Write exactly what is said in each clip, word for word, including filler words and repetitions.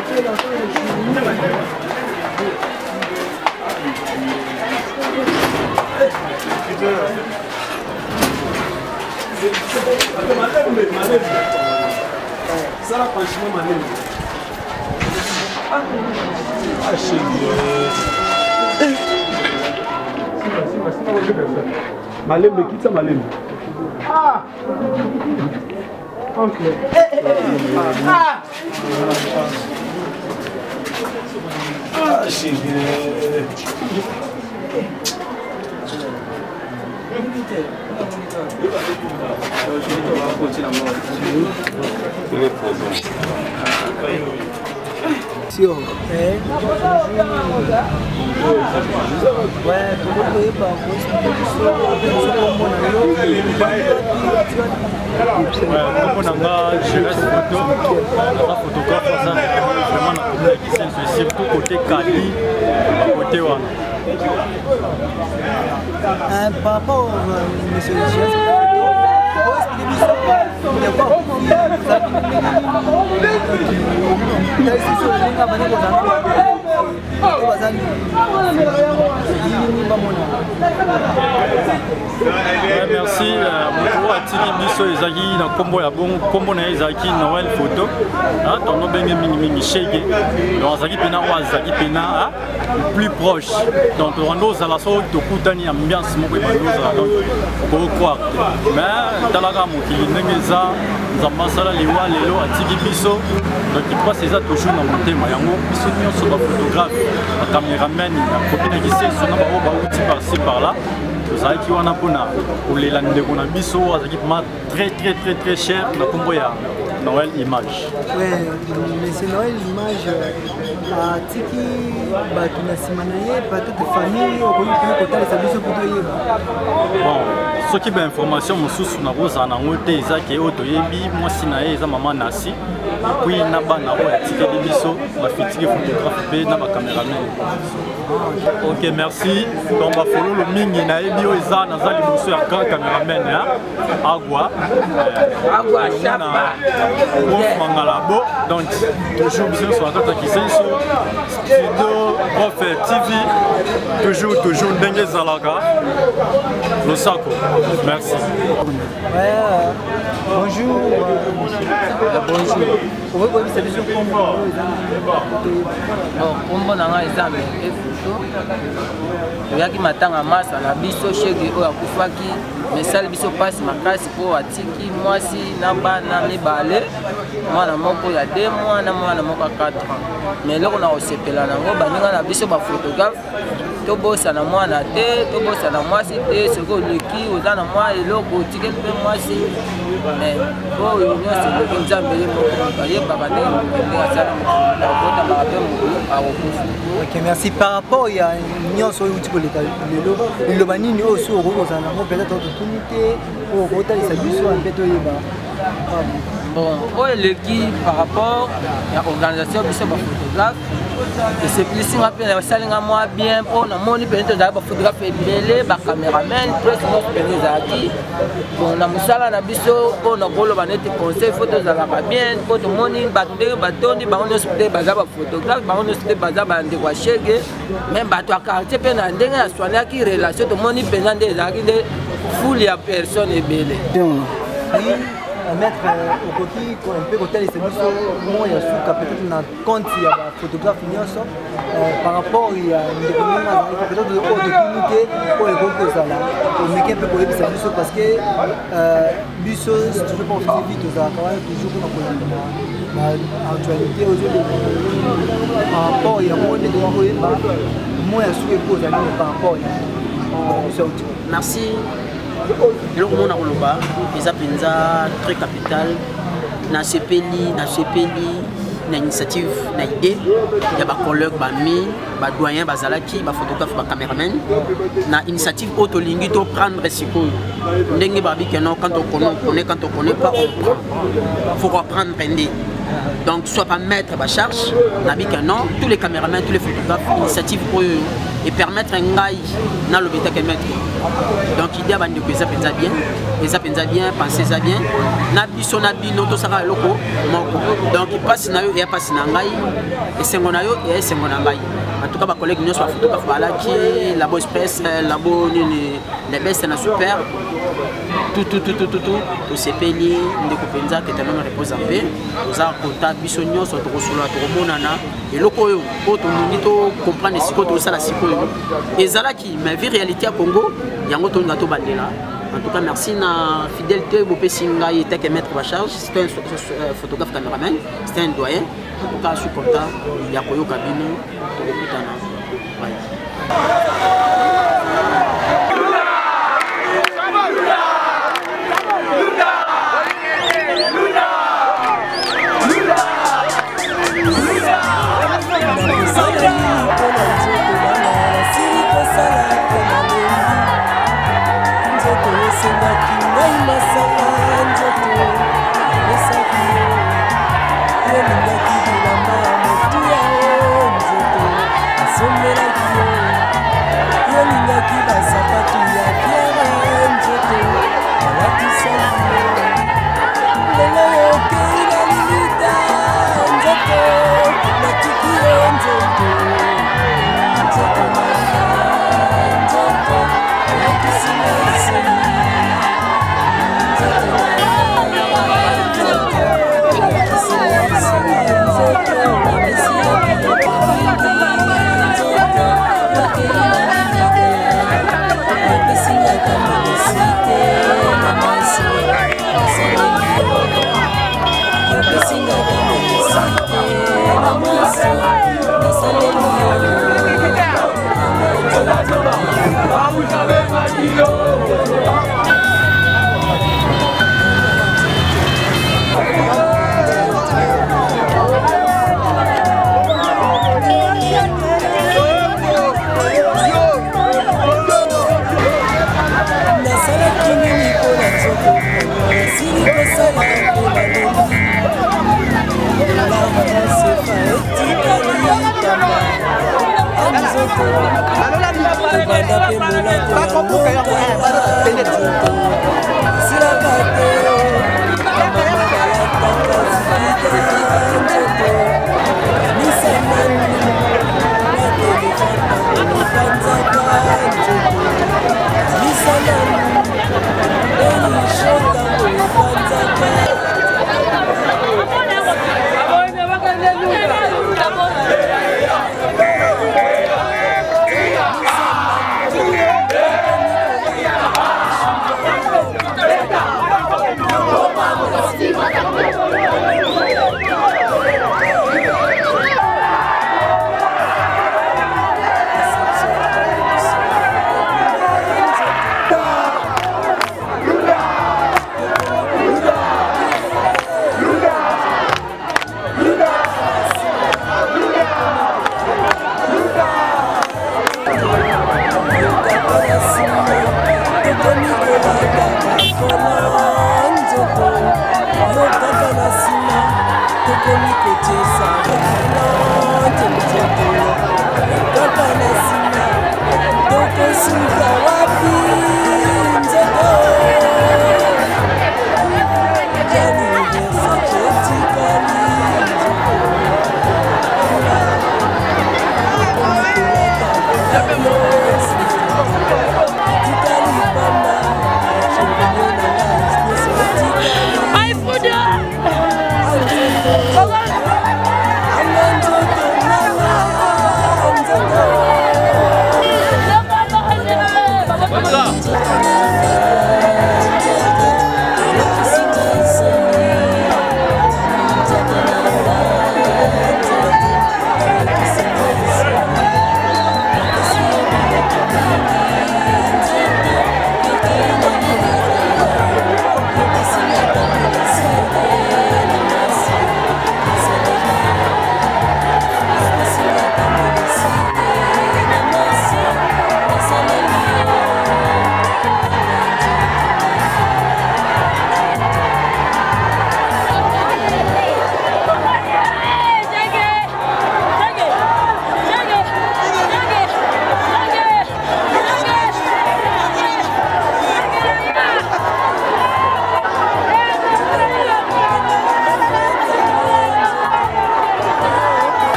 Ça là franchement Malembe. Ah chérie. Malembe quitte ça Malembe. Ah. Ok. Ah. Ah chérie. Sûr. Ouais, surtout côté Kali, côté Wana. Par rapport à M. Chies, merci. Pour attirer biso ezaki na kombo ya bon kombo na ezaki Noël photo. Ah tono benge mingi mingi shege. Donc ezaki pena wa ezaki pena plus proche. Donc rando za la so to kutani ambiance moko ba loza donc pour croire. Mais talaka mokili ndenge za za masala liwa lelo atiki biso. Donc il passe ça toujours dans mon thème yango biso nyonso ba photographe ba cameraman ya copine qui sait sona ba ba outil par-ci par-là. Ça qui wana pona pour les landés qu'on a biso équipement très très très très cher na kombo ya Noël Image. Ouais, mais c'est Noël Image à tiki ba tuna simanaye ba toute famille au pays pour côté les biso pour yeba. Bon, ce qui ba information mosusu na roza na ngote ezaki oto yebi moi sinaye eza maman Nasi. Puis na ba na ro tiki biso ba fitiki photographe pe na ba cameraman. Ok, merci. Donc ba follow le mingi na yebi o eza na za liboso ya grand cameraman ya Agua. Agua chapa. Mangalabo, donc toujours bien sur la tête qui c'est sur studio prof T V, toujours toujours dengue zalaka le sako. Merci. Ouais, bonjour. Bonjour. Vous voyez c'est bien combo. Bon, combo nanga examen et photo. Yaki matanga masa na biso shege o akufaki mesali biso passe makasi po atiki mwasi na bana mibale mwana moko ya deux mois na mwana moko ya quatre ans mais loko na osepela nango baninga na biso ba photographe to bosa na mwana te to bosa na mwasi te soko leki oza na mwa eloko otike pe mwasi mais po nyonso leki nzambe ye moko bayebaka ndenge asala mokota bakape mokolo akokufa. Ok, merci. Par rapport à nyonso oyo uti koleka lelo liloba nini oyo so okozala nango peut-être ototunite oyo okotalisa biso mpe toyeba. Bon, oyo eleki par rapport à l'organisation biso ba photographe et c'est plus nga pe na salinga moi bien pour na moni pe tozala ba photographe ebele ba cameraman presse no pe ezaki bon na musala na biso po na koloba neti conseil photo za ba bien po to moni ba ndenge ba tondi ba on hospité ba za ba photographe ba on hospité ba za ba ndeko shege même ba to quartier pe na ndenge na soigner ki relation to moni pe na ndenge ezaki de full ya personne ebele. Mettre au coquille un peu côté les services moi il y a sous peut-être na compte il y a photographe nyonso par rapport il y a une peut-être de opportunité pour les groupes ça là on met un peu pour les services parce que biso c'est toujours pas aussi vite ça quand même toujours pour la actualité aujourd'hui par rapport il y a moins de droits moi il y a sous pour par rapport merci. Le monde a relevé, les appenza très capital, na sepeli, na sepeli, na initiative, na idée, il y a des collègues, des des doyens, des zalaki, des photographes, des caméramans, na initiative autolingue to prendre risiko. N'engue babi que non quand on connaît, on connaît quand on connaît pas, on prend. Faut reprendre prendre. Donc soit pas mettre ma charge, nabi que non, tous les caméramans, tous les photographes, initiative pour eux et permettre un gaï dans le bêta que mettre. donc idée bande ko eza penza bien eza penza bien penser ça bien na biso na bino to saka loko moko donc passe na yo et passe na ngai et sengo na yo et sengo na ngai en tout cas ba collègue nyos ba photographe bala ki la Boss Press la bo ni les best na super tout tout tout tout tout tout to sepeli ndeko penza que tellement repose en paix oza kota biso nyos to kosula to monana et loko yo ko to monito comprendre siko to sala siko yo ezala ki ma vie réalité à Congo yango to ngato bandela. En tout cas, merci na fidélité Bopé Singa et Tek Maître Bacharge. C'était un photographe caméraman, c'était un doyen. En tout cas, je suis content. Il y a Koyo Kabino, Tokutana.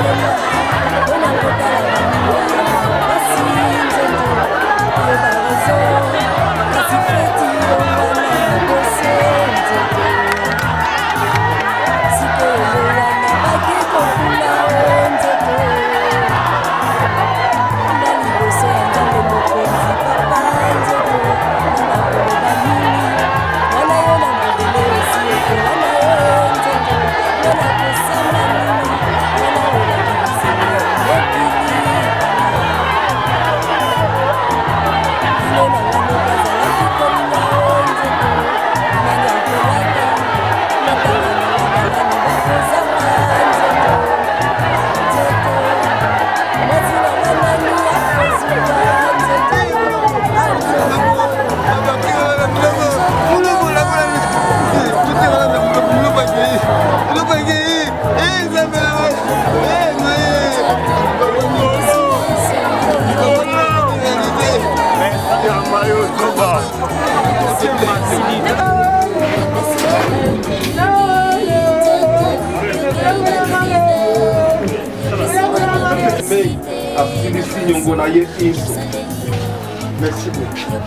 Merci beaucoup.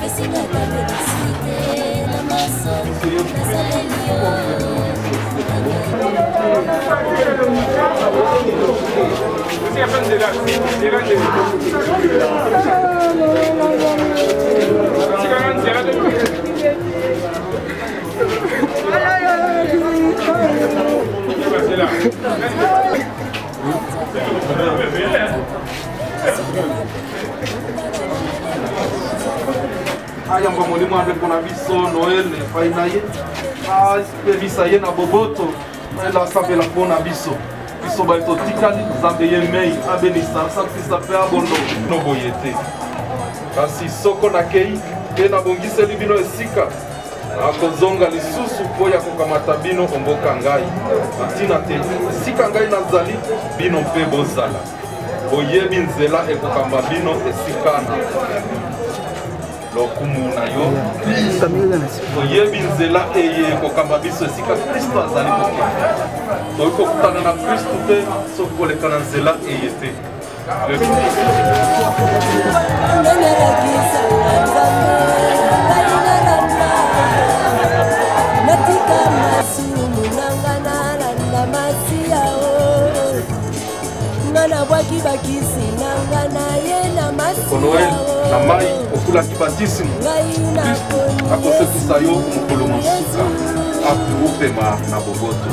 Aya mbamoli mwande kuna biso Noël fainaye ah bebisa ye na boboto la sape la pona biso biso ba to tikali zambe ye mei abenisa sakisa pe abondo no boyete kasi soko na kei pe na bongise libino esika akozonga lisusu po ya kokamata bino omboka ngai atina te esika ngai nazali bino pe bozala boyebi nzela ekokamba bino esikana lokumu na yo oyebi nzela eye kokamba biso esika Kristo azali koke toyiko kokutana na Kristo mpe soki koleka na nzela eye te Noël na mai okulaki batisme akosekisa yo mokolo mosuka akupema na boboto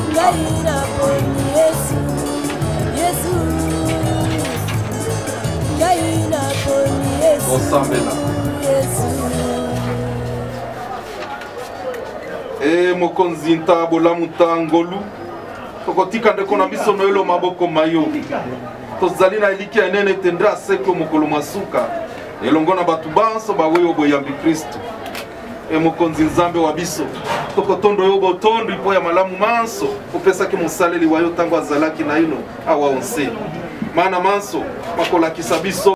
osambela e mokonzi nta bolamu nta ngolu tokotika ndeko na biso Noelo maboko mayo tozali na eliki ya enene tendre aseko mokolo masuka elongo na batu banso baweyo boyambi Kristo e mokonzi nzambe wa biso tokotondo yo botondo ipo ya malamu manso opesaki mosaleli wa yo tango azalaki na ino awa onse mana manso makolakisa biso